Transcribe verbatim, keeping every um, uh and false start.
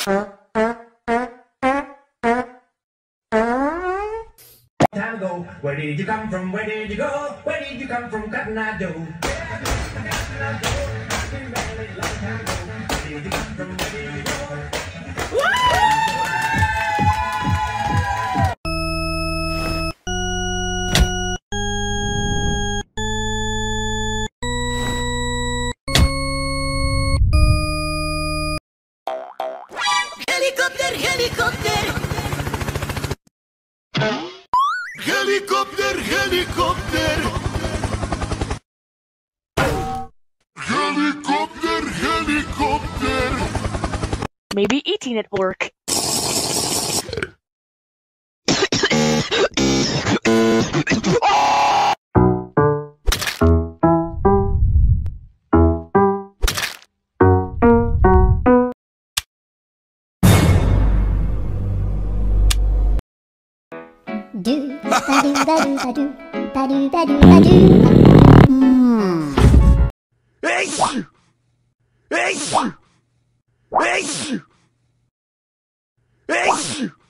Time ago, where did you come from? Where did you go? Where did you come from, Cotton Eye Joe? Where did you come from? Where did you go? Helicopter, helicopter. Helicopter, helicopter. Helicopter, helicopter. Maybe eating at work. Do ba do ba do ba do ba do ba do ba do. Hmm. Hey! Hey! Hey! Hey!